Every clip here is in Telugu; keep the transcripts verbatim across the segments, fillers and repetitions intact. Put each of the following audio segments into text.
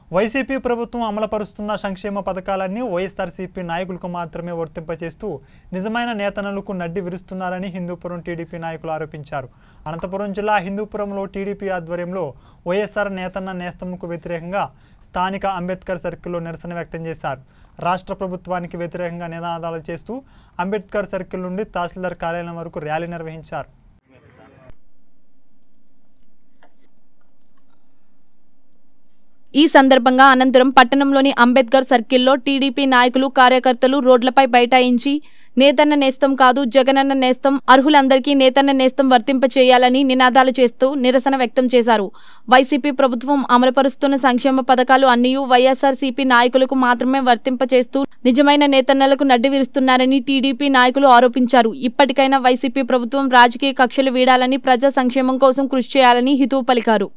వైసీపీ ప్రభుత్వం అమలుపరుస్తున్న సంక్షేమ పథకాలన్నీ వైఎస్ఆర్సీపీ నాయకులకు మాత్రమే వర్తింపచేస్తూ నిజమైన నేతన్నలకు నడ్డి విరుస్తున్నారని హిందూపురం టీడీపీ నాయకులు ఆరోపించారు. అనంతపురం జిల్లా హిందూపురంలో టీడీపీ ఆధ్వర్యంలో వైఎస్ఆర్ నేతన్న నేస్తంకు వ్యతిరేకంగా స్థానిక అంబేద్కర్ సర్కిల్లో నిరసన వ్యక్తం చేశారు. రాష్ట్ర ప్రభుత్వానికి వ్యతిరేకంగా నినాదాలు చేస్తూ అంబేద్కర్ సర్కిల్ నుండి తహసీల్దార్ కార్యాలయం వరకు ర్యాలీ నిర్వహించారు. ఈ సందర్భంగా అనంతరం పట్టణంలోని అంబేద్కర్ సర్కిల్లో టీడీపీ నాయకులు కార్యకర్తలు రోడ్లపై బైఠాయించి నేతన్న నేస్తం కాదు జగనన్న నేస్తం, అర్హులందరికీ నేతన్న నేస్తం వర్తింపచేయాలని నినాదాలు చేస్తూ నిరసన వ్యక్తం చేశారు. వైసీపీ ప్రభుత్వం అమలుపరుస్తున్న సంక్షేమ పథకాలు అన్నీ వైఎస్ఆర్సీపీ నాయకులకు మాత్రమే వర్తింపచేస్తూ నిజమైన నేతన్నలకు నడ్డి విరుస్తున్నారని టీడీపీ నాయకులు ఆరోపించారు. ఇప్పటికైనా వైసీపీ ప్రభుత్వం రాజకీయ కక్షలు వీడాలని, ప్రజా సంక్షేమం కోసం కృషి చేయాలని హితవు పలికారు.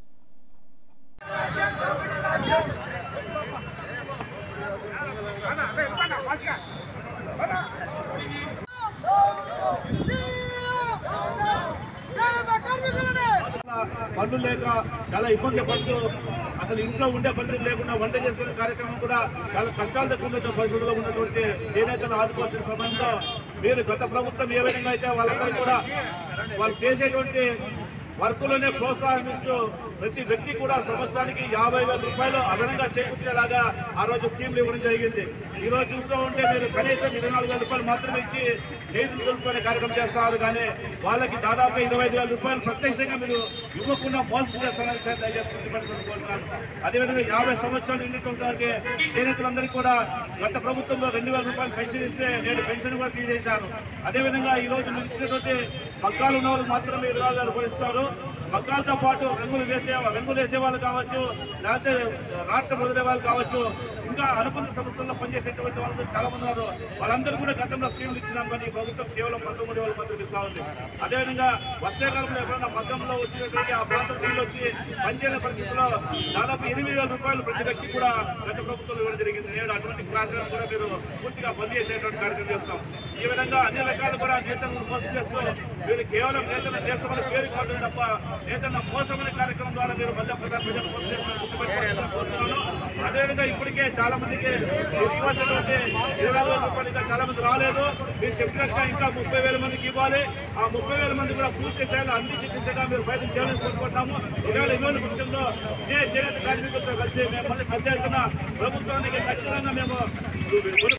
పనులు లేక చాలా ఇబ్బంది పడుతూ అసలు ఇంట్లో ఉండే పరిస్థితి లేకుండా వంట చేసుకునే కార్యక్రమం కూడా చాలా కష్టాలు తక్కువ పరిస్థితుల్లో ఉన్నటువంటి చేనేతలు ఆదుకోవాల్సిన సమయంలో మీరు గత ప్రభుత్వం ఏ విధంగా అయితే వాళ్ళందరూ కూడా వాళ్ళు చేసేటువంటి వర్కులోనే ప్రోత్సాహిస్తూ ప్రతి వ్యక్తి కూడా సంవత్సరానికి యాభై వేల రూపాయలు అదనంగా చేకూర్చేలాగా ఆ రోజు స్కీమ్లు ఇవ్వడం జరిగింది. ఈ రోజు చూస్తూ ఉంటే మీరు కనీసం ఇరవై నాలుగు వేల రూపాయలు మాత్రమే ఇచ్చి చేతులు దులుపుకునే కార్యక్రమం చేస్తున్నారు. కానీ వాళ్ళకి దాదాపు ఇరవై ఐదు వేల రూపాయలు ప్రత్యక్షంగా మీరు ఇవ్వకుండా మోసం చేస్తున్న విషయాన్ని దయచేసి గుర్తుపెట్టుకోవాలనుకుంటున్నాను. అదేవిధంగా యాభై సంవత్సరాలు నిండుతుంటే చేనేతలందరికీ కూడా గత ప్రభుత్వంలో రెండు వేల రూపాయలు పెన్షన్ ఇస్తే నేను పెన్షన్ కూడా తీసేశాను. అదేవిధంగా ఈ రోజు మీరు ఇచ్చినటువంటి మగ్గాలు ఉన్న వాళ్ళు మాత్రమే ఇరవై నాలుగు వేలు భరిస్తారు. మగ్గాలతో పాటు రంగులు వేసే రంగులు వేసే వాళ్ళు కావచ్చు, లేకపోతే రాష్ట్ర వదిలే వాళ్ళు కావచ్చు, ఇంకా అనుబంధ సంస్థల్లో పనిచేసేటువంటి వాళ్ళు చాలా మంది ఉన్నారు. వాళ్ళందరూ కూడా గతంలో స్కీములు ఇచ్చినాం, కానీ ఈ ప్రభుత్వం కేవలం పంతొమ్మిది వాళ్ళు మాత్రం ఇస్తా ఉంది. అదేవిధంగా వర్షాకాలంలో ఎప్పుడైనా మగ్గంలో వచ్చినటువంటి ఆ ప్రాంతం నీళ్ళు వచ్చి పనిచేయని పరిస్థితుల్లో దాదాపు ఎనిమిది వేల రూపాయలు ప్రతి వ్యక్తి కూడా గత ప్రభుత్వంలో ఇవ్వడం జరిగింది. నేడు అటువంటి కార్యక్రమం కూడా మీరు పూర్తిగా బంద్ చేసేటువంటి కార్యక్రమం చేస్తాం. ఈ విధంగా అన్ని రకాలు కూడా నేతలను మోసం చేస్తూ మీరు కేవలం నేతలను చేస్తామని పేరు కాదు తప్ప నేతన్న మోసమనే కార్యక్రమం ద్వారా మీరు మధ్యప్రదేశ్ ప్రజలు మోసం చేస్తున్నారు కోరుతున్నాను. అదేవిధంగా ఇప్పటికే చాలా మందికి ఇవ్వాల్సినటువంటి ఇరవై వేల రూపాయలు ఇంకా చాలా మంది రాలేదు. మీరు చెప్పినట్టుగా ఇంకా ముప్పై వేల మందికి ఇవ్వాలి. ఆ ముప్పై వేల మంది కూడా పూర్తి స్థాయిలో అందించే దిశగా మీరు ప్రయత్నం చేయాలని కోరుకుంటున్నాము. ఇవాళ ఇవాళ పక్షంలో ఇదే చేనేత కార్మికులతో కలిసి మేము మళ్ళీ పెద్ద ఎత్తున ప్రభుత్వానికి ఖచ్చితంగా మేము